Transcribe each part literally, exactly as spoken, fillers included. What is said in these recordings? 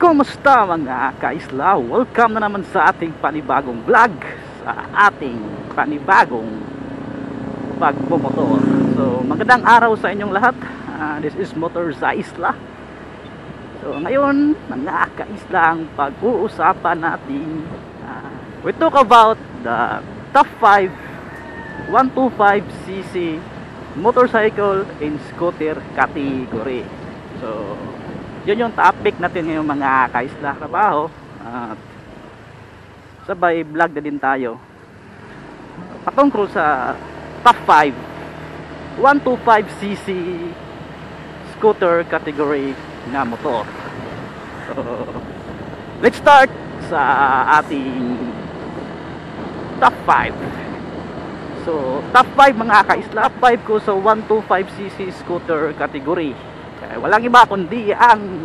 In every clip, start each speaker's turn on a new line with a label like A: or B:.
A: Kumusta mga kaisla? Welcome na naman sa ating panibagong vlog, sa ating panibagong pagbumotor. So magandang araw sa inyong lahat. uh, This is Motor sa Isla. So ngayon mga kaisla, ang pag-uusapan natin, uh, we talk about the top five one twenty-five c c motorcycle and scooter category. So yun yung topic natin ngayong mga kaisla trabaho, at sabay vlog na din tayo patungkol sa top five one twenty-five c c scooter category na motor. So let's start sa ating top five. So top five mga kaisla, top five ko sa one twenty-five c c scooter category. Eh, walang iba kundi ang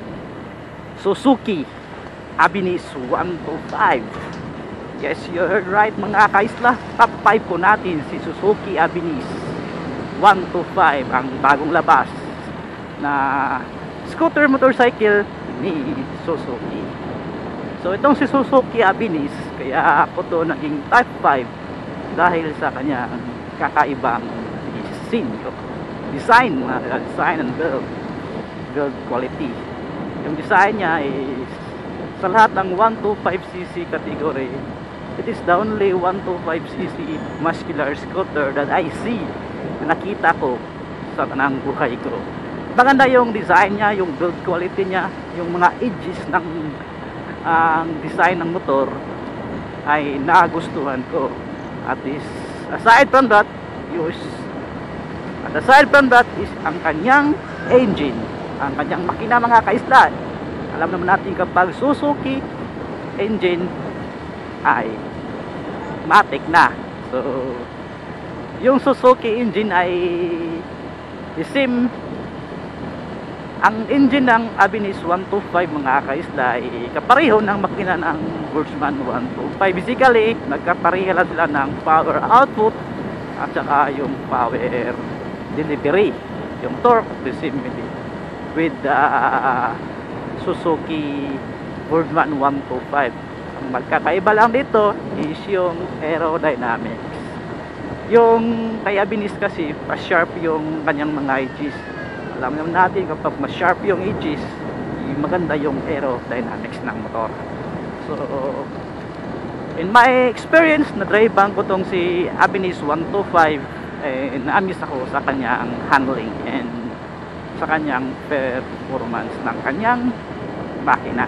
A: Suzuki Avinis one twenty-five. Yes, you heard right mga kaisla. Top five ko natin si Suzuki Avinis one twenty-five, ang bagong labas na scooter motorcycle ni Suzuki. So itong si Suzuki Avinis, kaya ako to naging top five dahil sa kanyang kakaibang disenyo, design, uh, design and build build quality. Yung design niya is sa lahat ng one twenty-five c c category, it is the only one twenty-five c c muscular scooter that I see, na nakita ko sa tanang buhay ko. Maganda yung design niya, yung build quality niya, yung mga edges ng ang uh, design ng motor ay nagustuhan ko. At is aside from that, use At aside from that is ang kanyang engine, ang kanyang makina mga kaisla. Alam naman natin kapag Suzuki engine ay matic na. So yung Suzuki engine ay the same. Ang engine ng Avinis one twenty-five mga kaisla ay kapareho ng makina ng Workman one twenty-five. Basically, nagkapareho lang sila ng power output at saka yung power delivery, yung torque, the same with the uh, Suzuki Workman one twenty-five. Ang magkakaiba lang dito is yung aerodynamics. Yung kay Avinis kasi pa-sharp yung kanyang mga edges. Alam naman natin kapag ma-sharp yung edges, maganda yung aerodynamics ng motor. So in my experience, na-drivean ko tong si Avinis one twenty-five, eh, na-amaze ako sa kanyang handling and sa kanyang performance ng kanyang makina.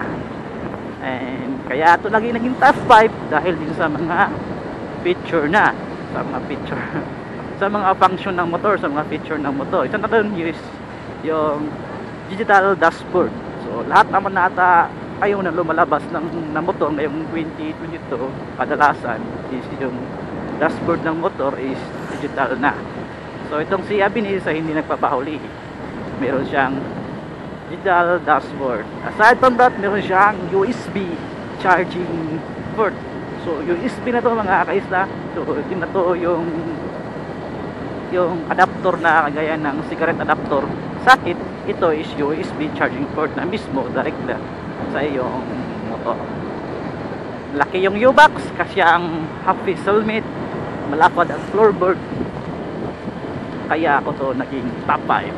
A: And kaya ito lagi naging top five dahil din sa mga feature na, sa mga feature sa mga function ng motor, sa mga feature ng motor. Isa na doon is yung digital dashboard. So lahat naman nata kayo na lumalabas ng, ng motor ngayong twenty twenty-two, kadalasan is yung dashboard ng motor is digital na. So itong si Avinis ay hindi nagpapahuli. Meron siyang digital dashboard. Aside from that, meron siyang U S B charging port. So U S B na to mga kaisla. So yun na to yung yung adapter na kagaya ng cigarette adapter. Sakit, ito is U S B charging port na mismo direct na sa iyong motor. Laki yung U-box kasi ang half-face helmet, malapad ang floorboard, kaya ako to naging top five.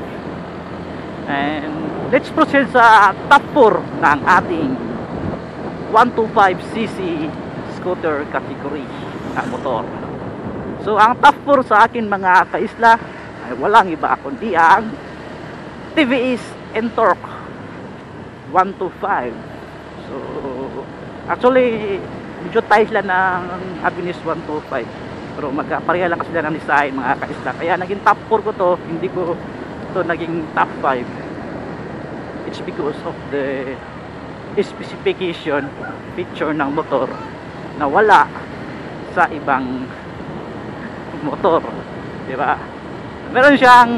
A: And let's proceed sa top four ng ating one twenty-five c c scooter category na motor. So ang top four sa akin mga kaisla ay walang iba kundi ang T V S N-Torque one twenty-five. So actually medyo tayo sila ng Avinis one twenty-five, pero magkapareha lang sila ng design mga kaisla. Kaya naging top four ko to, hindi ko to naging top five. It's because of the specification, feature ng motor na wala sa ibang motor, di ba? Meron siyang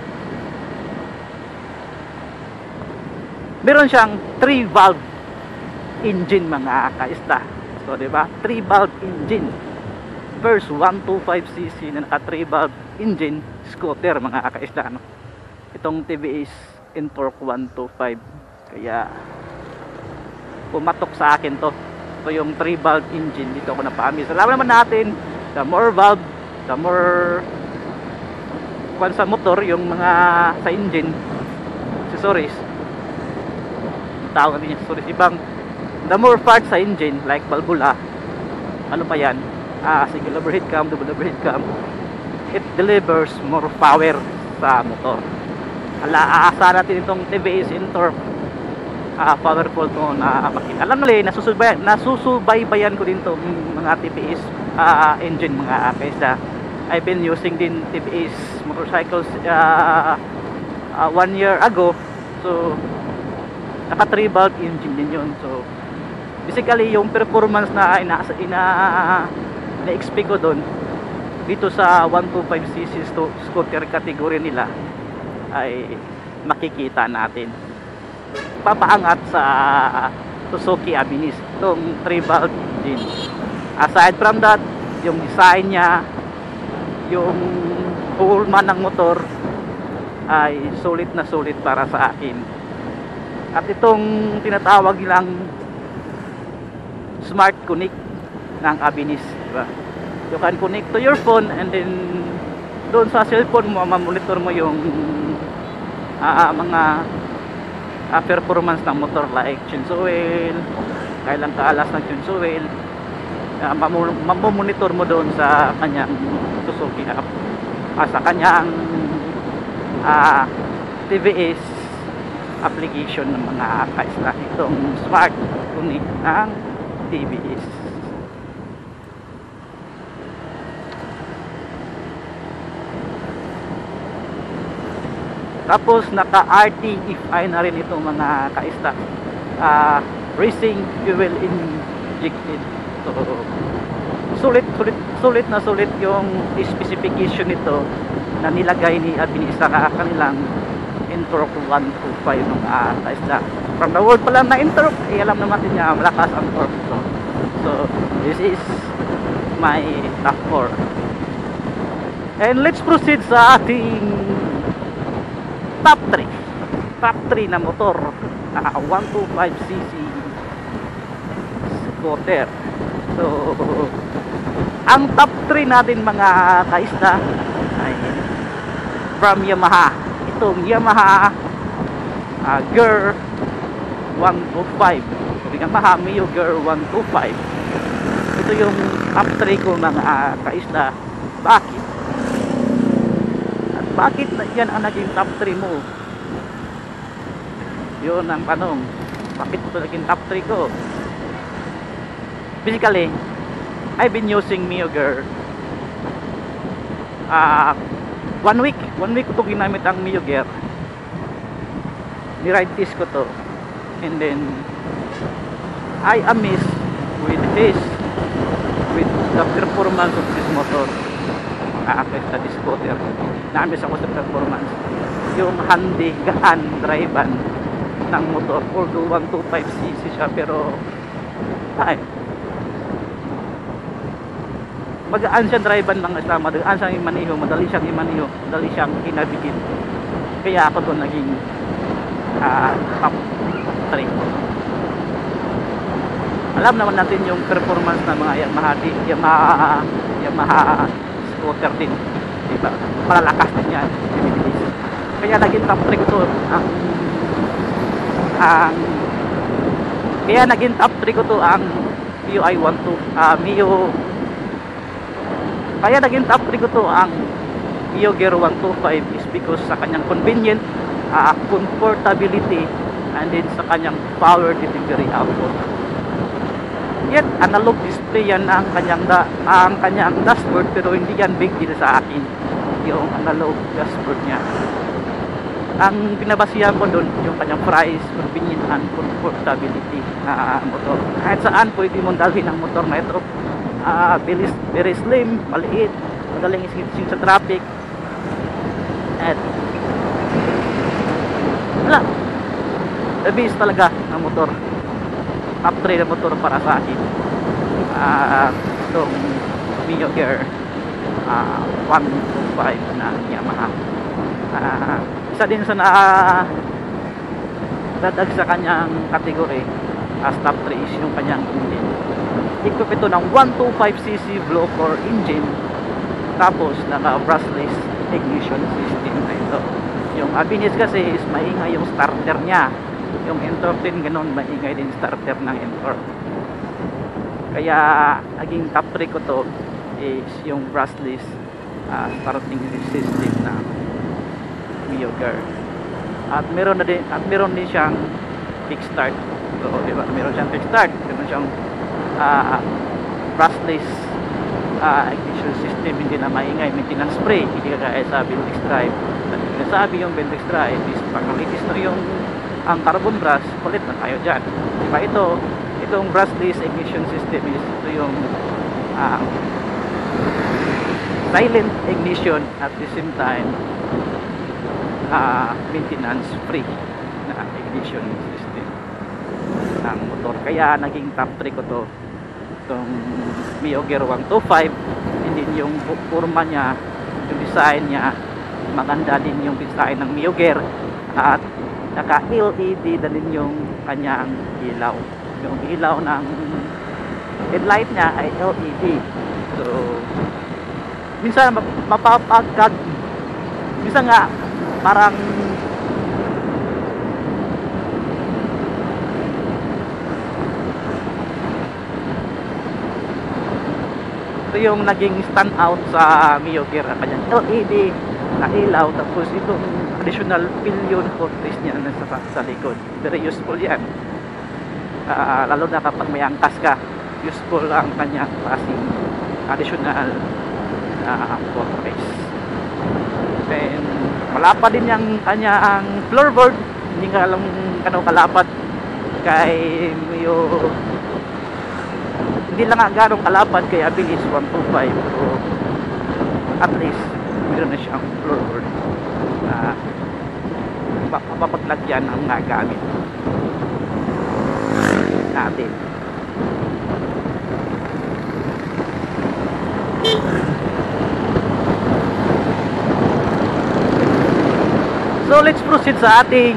A: meron siyang three valve engine mga kaisla. So di ba, three valve engine. First one twenty-five c c na naka three valve engine scooter mga kaisla, no? Itong T V S N-Torque one twenty-five. Kaya pumatok sa akin to. Ito yung three valve engine, dito ako napamis. Alam naman natin, the more valve, the more kung sa motor, yung mga sa engine accessories, tawag natin yung accessories, ibang the more parts sa engine like valvula, ano pa yan, ah, single overhead cam, double overhead cam, it delivers more power sa motor. Ala, aasa natin itong T V S Ntorq, ah, powerful to na makina. Alam nila, nasusubaybayan, nasusubaybayan ko din to mga T V S uh, engine mga kaisda. I've been using din T V S motorcycles uh, uh, one year ago. So naka three valve engine din yun. So basically yung performance na ina, ina, na-expect ko doon dito sa one twenty-five c c scooter category nila ay makikita natin. Papaangat sa Suzuki Avinis itong three valve engine. Aside from that, yung design niya, yung pullman ng motor ay sulit na sulit para sa akin. At itong tinatawag nilang Smart Connect ng Avinis, diba? You can connect to your phone and then doon sa cellphone mo mamonitor mo yung uh, mga uh, performance ng motor like change oil, kailang kaalas ng change oil, uh, mamonitor mo doon sa kanyang Suzuki app, ah, sa kanyang uh, T V S application ng mga kaisla, itong Smart Connect ng T V S. Tapos naka R T F I na rin itong mga kaisla, uh, racing fuel injected. So sulit, sulit, sulit na sulit yung specification nito na nilagay ni Avinis sa kanilang Ntorq one twenty-five mga kaisla. From the word pa lang na Ntorq, eh, alam naman natin niya malakas ang torque ito. So this is my top four. And let's proceed sa ating top three. Top three na motor na one twenty-five c c scooter. So ang top three natin mga kaisda ay from Yamaha. Itong Yamaha uh, Ger one twenty-five, Yamaha Mio Ger one twenty-five. Ito yung top three ko mga kaisda. Bakit? At bakit yan ang naging top three mo? Yun ang tanong. Bakit ito naging top three ko? Basically, I've been using Mio Ger uh, one week. One week ko ito ginamit ang Mio Ger. Ni-ride test ko to. And then, I amazed with this, with the performance of this motor. Mga sa this scooter. Na-amaze ako sa performance. Yung handy, gaan, drive-an ng motor. Although one twenty-five c c siya, pero ay, magaan siyang drive-an lang isla, magaan siyang imaniho, madali siyang imaniho, madali siyang kinabigin. Kaya ako doon naging uh, top three. Alam naman natin yung performance ng mga Yamaha, Yamaha, Yamaha scooter din, diba? Malalakas din yan. Kaya naging top three ko to ang, ang kaya naging top three ko to ang Mio I one two, uh, Mio Kaya naging top three ko to ang Mio Ger one twenty-five is because sa kanyang convenient, uh, comfortability, and then sa kanyang power delivery output. Yet analog display yan ang kanyang da, ang kanyang dashboard, pero hindi yan big deal sa akin yung analog dashboard niya. Ang pinabasihan ko doon yung kanyang price, convenience, and comfortability na uh, motor. Kahit saan pwede mong dalhin ang motor na ito. Uh, very, very slim, maliit, madaling ising sa traffic, at wala, the best talaga ng motor. Top three na motor para sa akin, uh, itong Mio Ger uh, one twenty-five na Yamaha. Uh, isa din sa na dadag sa kanyang category As top three is yung kanyang engine. Equip ito ng one twenty-five c c blow core engine, tapos naka brushless ignition system na ito. Yung Abinis kasi is maingay yung starter niya, yung Ntorq din ganun, maingay din starter ng Ntorq. Kaya naging top three ko to is yung brushless uh, starting system na Mioger. At meron na din, at meron din siyang kickstart. So, diba? Meron siyang kickstart, meron siyang uh, brushless uh, ignition system, hindi na maingay, maintenance spray, hindi kagaya sa Bendix Drive. At sinasabi yung Bendix Drive is pag malitis na yung ang carbon brush, kulit na tayo dyan. Diba ito, itong brushless ignition system is ito yung uh, silent ignition at the same time uh, maintenance free na ignition system ng motor. Kaya naging top three ko to, itong Mioger one twenty-five. Hindi yung forma niya, yung design niya, maganda din yung design ng Mioger, at naka L E D na din yung kanyang ilaw. Yung ilaw ng headlight niya ay L E D. So minsan mapapagkag, minsan nga parang ito yung naging stand out sa Mioger, kanyang L E D na ilaw, tapos itong additional pillion fortress niya na sa, sa likod. Very useful yan, uh, lalo na kapag may angkas ka, useful ang kanyang passing additional uh, fortress. Then malapad din yung kanyang floorboard, hindi ka alam kano kalapad kay Mio, hindi lang nga ganong kalapad kay Abinis one twenty-five, so at least meron na siyang floorboard na mapapaglagyan ng mga gamit natin. So let's proceed sa ating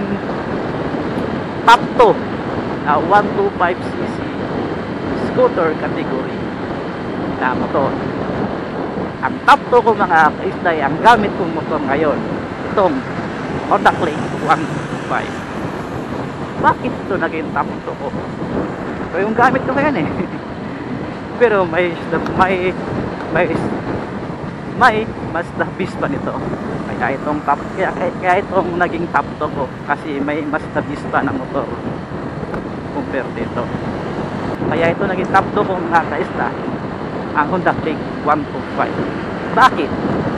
A: top two na one twenty-five c c scooter category na motor. Ang top two ko mga kaisday, ang gamit kong motor ngayon, itong Honda Click one twenty-five. Bakit ito naging top two ko? Ito yung gamit ko ngayon eh. Pero may may may may mas dabis pa nito. Kaya itong top, kaya, kaya itong naging top two ko, kasi may mas dabis pa na motor compare dito. Kaya ito naging top two kong nakaisla, ang Honda Click one twenty-five. Bakit?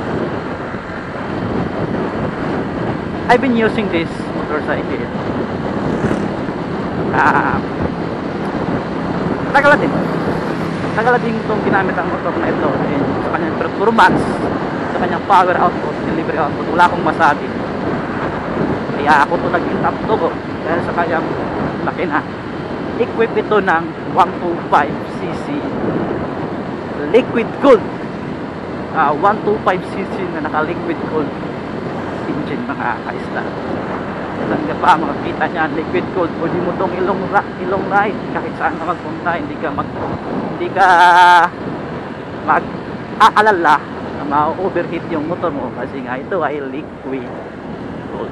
A: I've been using this motorcycle ah, tagal din tagal din itong ginamit ang motor na ito, and sa kanyang performance, sa kanyang power output, delivery output, wala akong masabi. Kaya ako ito naging top two ko dahil sa kanyang makina. Equip ito ng one twenty-five c c liquid cooled, uh, one twenty-five c c na naka liquid cooled engine mga kaisla. Saan ka pa makakita niyan, liquid cooled, pwede mo itong ilong, ilong ride kahit saan ka magpunta, hindi ka mag hindi ka mag aalala na ma-overheat yung motor mo, kasi nga ito ay liquid cooled.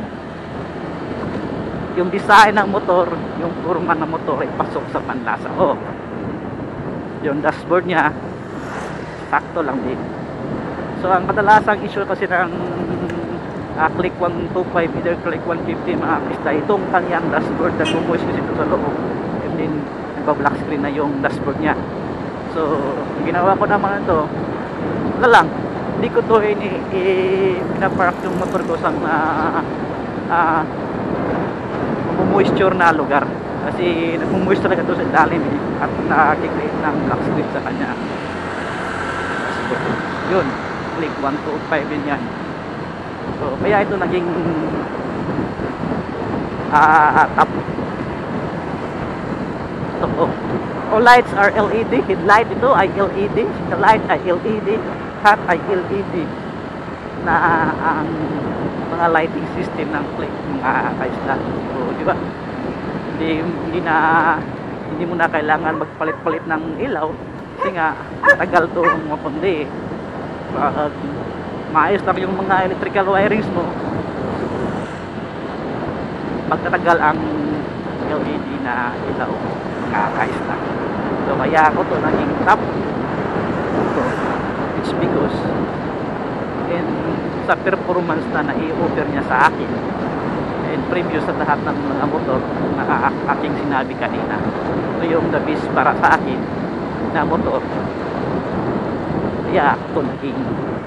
A: Yung design ng motor, yung forma ng motor ay pasok sa panlasa. Oh, yung dashboard niya sakto lang din. So ang kadalasang issue kasi ng uh, Click one twenty-five, either Click one fifty mga pista, itong kanyang dashboard na bumuis kasi ito sa loob, and then nagba-black screen na yung dashboard niya. So yung ginawa ko naman ito, wala lang, hindi ko to ini pinapark yung motor ko sa uh, uh, moisture na lugar, kasi nagmo-moist talaga ito sa ilalim eh, at nakikreate ng black screen sa kanya. Yun, Click one twenty-five din yan. So kaya ito naging uh, top. So, oh. All lights are L E D, headlight ito ay L E D, the light ay L E D, hat ay L E D na ang mga lighting system ng Click mga kaisla. So di ba, hindi, hindi na hindi mo na kailangan magpalit-palit ng ilaw kasi nga tagal to mapundi. Pag maayos lang yung mga electrical wirings mo, magtatagal ang L E D na ilaw, makakais na. So kaya ako to naging top. So it's because in sa performance na nai-offer niya sa akin and previous sa lahat ng mga motor na aking sinabi kanina, ito yung the best para sa akin na motor. Kaya ito naging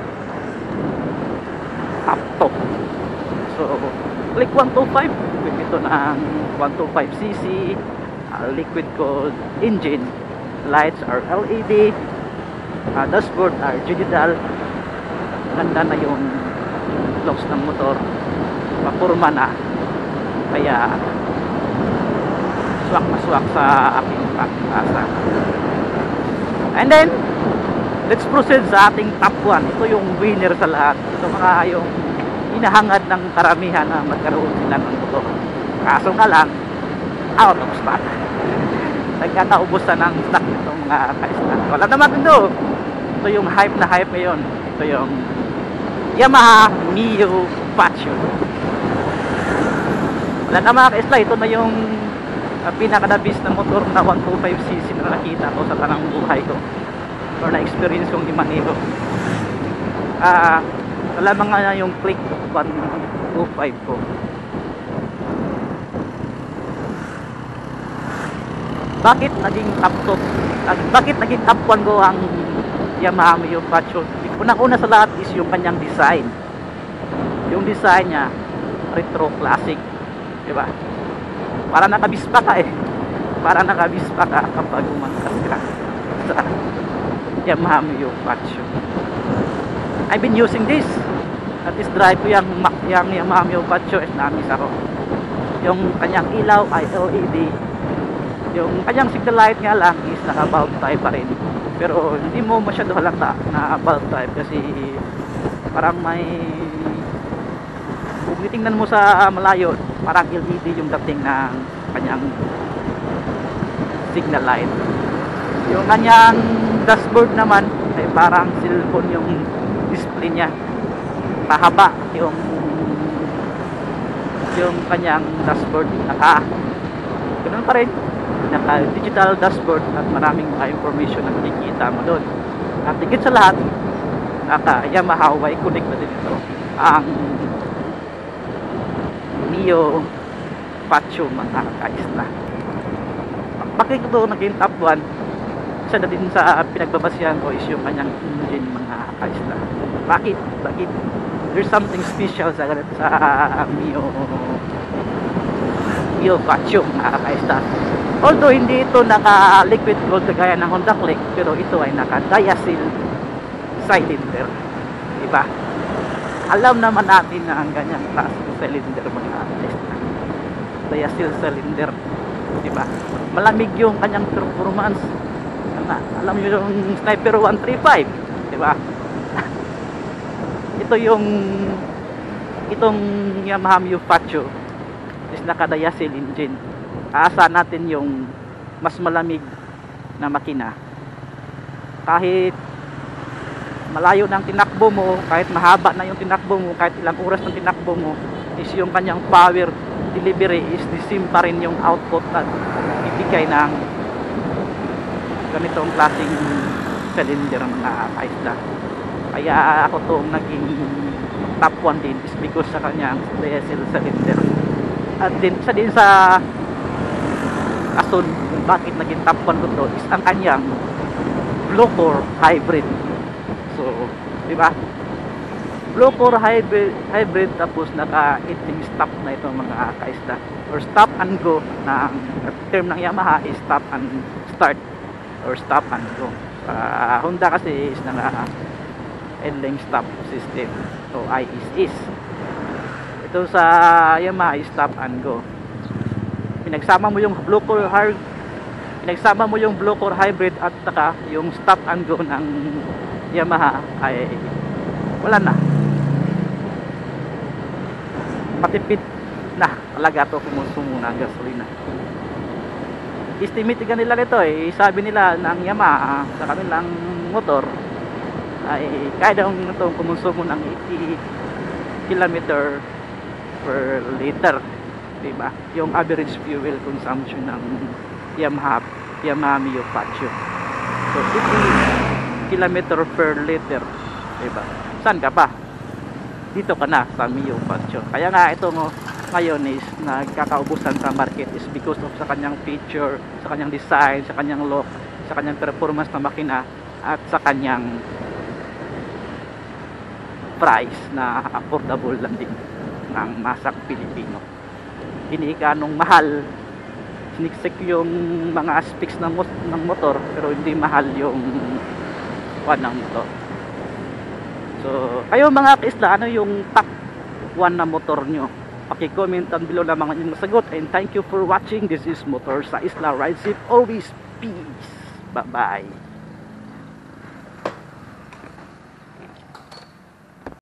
A: top top. So click one twenty-five, ito ng one twenty-five c c, uh, liquid cooled engine, lights are L E D, uh, dashboard are digital. Ganda na yung looks ng motor, mapurma na, kaya swak na swak sa aking pag-asa. And then let's proceed sa ating top one. Ito yung winner sa lahat. Ito mga yung hinahangad ng karamihan na magkaroon sila ng motor. Kaso nga lang, out of stock. Nagkakaubos na ng stock itong mga kaisla. Wala naman ito. Ito yung hype na hype ngayon. Ito yung Yamaha Mio Passion. Wala na mga kaisla. Ito na yung uh, pinakadabis na motor na one twenty-five c c na nakita ko sa tanang buhay ko or na experience kong imaneho. Ah, uh, alam nga yung click one twenty-five ko. Bakit naging top top? Bakit naging top one ko ang Yamaha Mio Passion? Unang-una sa lahat is yung kanyang design. Yung design niya retro classic, di ba? Para nakabispa ka eh. Para nakabispa ka kapag umangkas ka sa Yamaha Mio Passion. I've been using this. At is drive ko yung, yung Yamaha Mio Passion is namis ako. Yung kanyang ilaw ay L E D. Yung kanyang signal light nga lang is naka bulb type pa rin. Pero hindi mo masyado halata na bulb type kasi parang may, kung titingnan mo sa malayo, parang L E D yung dating ng kanyang signal light. Yung kanyang dashboard naman ay parang cellphone yung display niya. Pahaba yung yung kanyang dashboard, naka ganoon pa rin, naka digital dashboard at maraming mga information na nakikita mo doon. At higit sa lahat, naka Yamaha Y Connect na din ito, ang Mio Passion mga kaisla. Bakit ito naging top one? Isa na din sa pinagbabasihan ko is yung kanyang engine mga kaisla. Bakit? Bakit? There's something special sa ganito sa Mio Mio Passion mga kaisla. Although hindi ito naka liquid cooled kagaya ng Honda Click, pero ito ay naka diacetyl cylinder, diba? Alam naman natin na ang ganyang klaseng cylinder mga kaisla, diacetyl cylinder, diba? Malamig yung kanyang performance. Alam nyo yung Sniper one thirty-five, diba? Ito yung itong Yamaha Mio Passion is naka-diacetyl engine. Aasahan natin yung mas malamig na makina. Kahit malayo ng tinakbo mo, kahit mahaba na yung tinakbo mo, kahit ilang oras ng tinakbo mo, is yung kanyang power delivery is the same pa rin yung output na ibigay ng ganitong klaseng cylinder mga kaisla. Kaya ako tong naging top one din is because sa kanyang diesel cylinder. At din sa din sa ason bakit naging top one ko to is ang kanyang blue core hybrid. So, di ba? Blue core hybrid, hybrid tapos naka eighteen stop na ito mga kaisla. Or stop and go na term ng Yamaha is stop and start or stop and go. Uh, Honda kasi is naka idling stop system, so I is is. Ito sa Yamaha is stop and go. Pinagsama mo yung blue core hybrid, pinagsama mo yung blue core hybrid at saka yung stop and go ng Yamaha ay wala na. Matipid na talaga to kumusumo ng gasolina. Estimate ka nila nito eh, sabi nila ng Yamaha sa kanilang motor ay kaya daw itong kumusumo ng eighty kilometer per liter, diba? Yung average fuel consumption ng Yamaha Yamaha Mio Faccio. So eighty kilometer per liter, diba? Saan ka pa? Dito ka na sa Mio Faccio. Kaya nga ito mo ngayon is nagkakaubusan sa market is because of sa kanyang feature, sa kanyang design, sa kanyang look, sa kanyang performance na makina, at sa kanyang price na affordable lang din ng masak Pilipino. Hindi ganong mahal, siniksik yung mga aspects ng, mot ng motor, pero hindi mahal yung one ng motor. So kayo mga kaisla, ano yung top one na motor nyo? Paki-comment down below lamang ang inyong sagot, and thank you for watching. This is Motor sa Isla. Ride safe always. Peace. Bye bye.